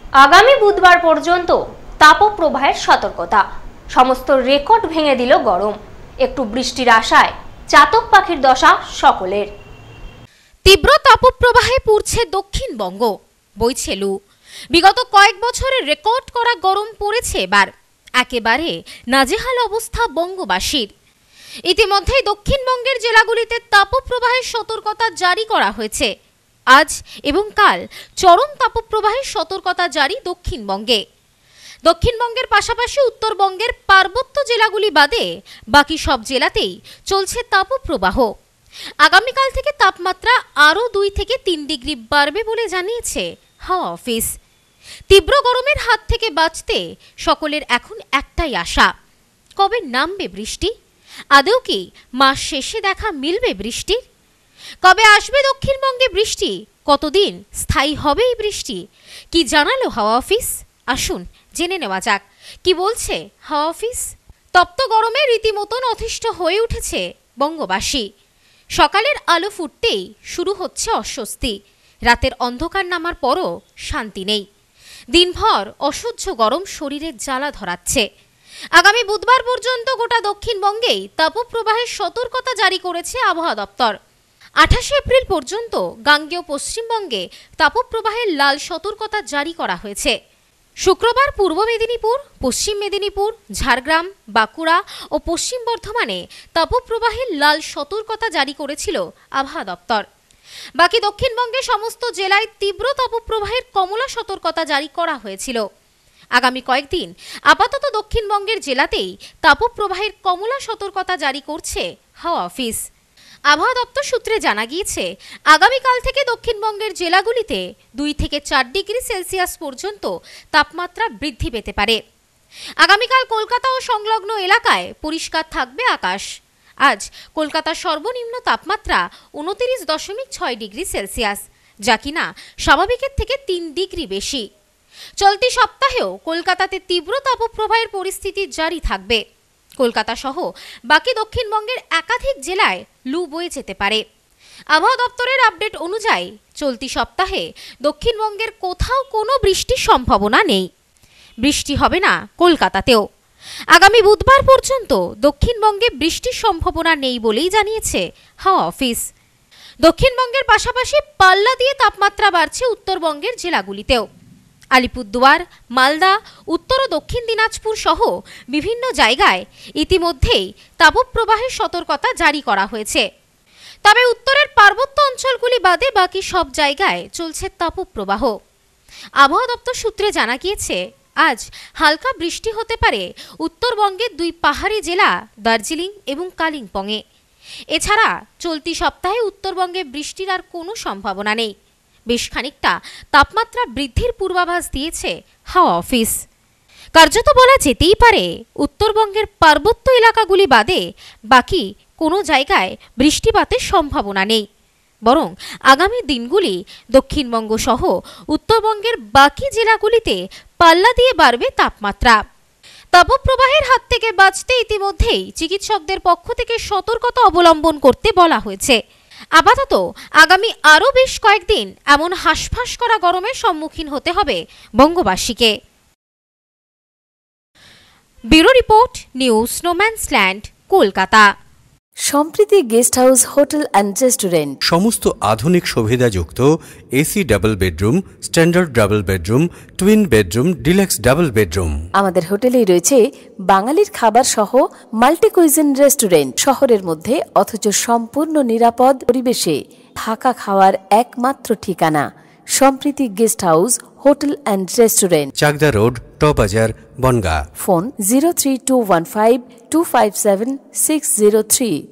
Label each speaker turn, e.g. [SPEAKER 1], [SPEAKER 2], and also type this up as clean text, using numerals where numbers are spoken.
[SPEAKER 1] আগামী বুধবার পর্যন্ত তাপপ্রবাহের সতর্কতা। সমস্ত রেকর্ড ভেঙে দিল গরম। একটু বৃষ্টির আশায় চাতক পাখির দশা সকলের।
[SPEAKER 2] তীব্র তাপপ্রবাহে পুড়ছে দক্ষিণবঙ্গ, বইছে লু। বিগত কয়েক বছরের রেকর্ড করা গরম পড়েছে এবার। একেবারে নাজেহাল অবস্থা বঙ্গবাসীর। ইতিমধ্যেই দক্ষিণবঙ্গের জেলাগুলিতে তাপপ্রবাহের সতর্কতা জারি করা হয়েছে। আজ এবং কাল চরম তাপপ্রবাহের সতর্কতা জারি দক্ষিণবঙ্গে। দক্ষিণবঙ্গের পাশাপাশি উত্তরবঙ্গের পার্বত্য জেলাগুলি বাদে বাকি সব জেলাতেই চলছে তাপপ্রবাহ। আগামীকাল থেকে তাপমাত্রা আরও 2 থেকে 3 ডিগ্রি বাড়বে বলে জানিয়েছে হাওয়া অফিস। তীব্র গরমের হাত থেকে বাঁচতে সকলের এখন একটাই আশা, কবে নামবে বৃষ্টি? আদৌ কি মাস শেষে দেখা মিলবে বৃষ্টির? কবে আসবে দক্ষিণবঙ্গে বৃষ্টি? কতদিন স্থায়ী হবে এই বৃষ্টি? কি জানালো হাওয়া অফিস? আসুন জেনে নেওয়া যাক কি বলছে হাওয়া অফিস। তপ্ত গরমে রীতিমতন অতিষ্ঠ হয়ে উঠেছে বঙ্গবাসী। সকালের আলো ফুটতেই শুরু হচ্ছে অস্বস্তি। রাতের অন্ধকার নামার পরও শান্তি নেই। দিনভর অসহ্য গরম শরীরের জ্বালা ধরাচ্ছে। আগামী বুধবার পর্যন্ত গোটা দক্ষিণবঙ্গেই তাপপ্রবাহের সতর্কতা জারি করেছে আবহাওয়া দপ্তর। 28 এপ্রিল পর্যন্ত গাঙ্গেয় পশ্চিমবঙ্গে তাপপ্রবাহের লাল সতর্কতা জারি করা হয়েছে। শুক্রবার পূর্ব মেদিনীপুর, পশ্চিম মেদিনীপুর, ঝাড়গ্রাম, বাঁকুড়া ও পশ্চিম বর্ধমানে তাপপ্রবাহের লাল সতর্কতা জারি করেছিল আবহাওয়া দপ্তর। বাকি দক্ষিণবঙ্গের সমস্ত জেলায় তীব্র তাপপ্রবাহের কমলা সতর্কতা জারি করা হয়েছিল। আগামী কয়েকদিন আপাতত দক্ষিণবঙ্গের জেলাতেই তাপপ্রবাহের কমলা সতর্কতা জারি করছে হাওয়া অফিস। আবহাওয়া দপ্তর সূত্রে জানা গিয়েছে, আগামীকাল থেকে দক্ষিণবঙ্গের জেলাগুলিতে 2 থেকে 4 ডিগ্রি সেলসিয়াস পর্যন্ত তাপমাত্রা বৃদ্ধি পেতে পারে। আগামীকাল কলকাতা ও সংলগ্ন এলাকায় পরিষ্কার থাকবে আকাশ। আজ কলকাতার সর্বনিম্ন তাপমাত্রা 29.6 ডিগ্রি সেলসিয়াস, যা কিনা স্বাভাবিকের থেকে 3 ডিগ্রি বেশি। চলতি সপ্তাহেও কলকাতাতে তীব্র তাপপ্রবাহের পরিস্থিতি জারি থাকবে। কলকাতা সহ বাকি দক্ষিণবঙ্গের একাধিক জেলায় লু বয়ে যেতে পারে। আবহাওয়া দপ্তরের আপডেট অনুযায়ী চলতি সপ্তাহে দক্ষিণবঙ্গের কোথাও কোনো বৃষ্টির সম্ভাবনা নেই। বৃষ্টি হবে না কলকাতাতেও। আগামী বুধবার পর্যন্ত দক্ষিণবঙ্গে বৃষ্টির সম্ভাবনা নেই বলেই জানিয়েছে হাওয়া অফিস। দক্ষিণবঙ্গের পাশাপাশি পাল্লা দিয়ে তাপমাত্রা বাড়ছে উত্তরবঙ্গের জেলাগুলিতেও। আলিপুরদুয়ার, মালদা, উত্তর ও দক্ষিণ দিনাজপুর সহ বিভিন্ন জায়গায় ইতিমধ্যেই তাপপ্রবাহের সতর্কতা জারি করা হয়েছে। তবে উত্তরের পার্বত্য অঞ্চলগুলি বাদে বাকি সব জায়গায় চলছে তাপপ্রবাহ। আবহাওয়া দপ্তর সূত্রে জানা গিয়েছে, আজ হালকা বৃষ্টি হতে পারে উত্তরবঙ্গের 2 পাহাড়ি জেলা দার্জিলিং এবং কালিম্পংয়ে। এছাড়া চলতি সপ্তাহে উত্তরবঙ্গে বৃষ্টির আর কোনো সম্ভাবনা নেই। বেশ খানিকটা তাপমাত্রা বৃদ্ধির পূর্বাভাস দিয়েছে হাওয়া অফিস। কার্যত বলা যেতেই পারে, উত্তরবঙ্গের পার্বত্য এলাকাগুলি বাদে বাকি কোনো জায়গায় বৃষ্টিপাতের সম্ভাবনা নেই। বরং আগামী দিনগুলি দক্ষিণবঙ্গ সহ উত্তরবঙ্গের বাকি জেলাগুলিতে পাল্লা দিয়ে বাড়বে তাপমাত্রা। তাপপ্রবাহের হাত থেকে বাঁচতে ইতিমধ্যেই চিকিৎসকদের পক্ষ থেকে সতর্কতা অবলম্বন করতে বলা হয়েছে। আপাতত আগামী আরও বেশ কয়েকদিন এমন হাঁসফাঁস করা গরমের সম্মুখীন হতে হবে বঙ্গবাসীকে। Bureau report, news Snowmansland, Kolkata.
[SPEAKER 3] Sampriti guest house, hotel and restaurant.
[SPEAKER 4] সমস্ত আধুনিক সুবিধাযুক্ত AC double bedroom, standard double bedroom, twin bedroom, deluxe double bedroom.
[SPEAKER 3] আমাদের হোটেলেই রয়েছে বাঙালির খাবার সহ মাল্টি কুইজিন রেস্টুরেন্ট। শহরের মধ্যে অথচ সম্পূর্ণ নিরাপদ পরিবেশে থাকা খাওয়ার একমাত্র ঠিকানা Sampriti guest house, hotel and restaurant,
[SPEAKER 4] Chakdah road, টবাজার, বনগাঁ।
[SPEAKER 3] ফোন 03215257603।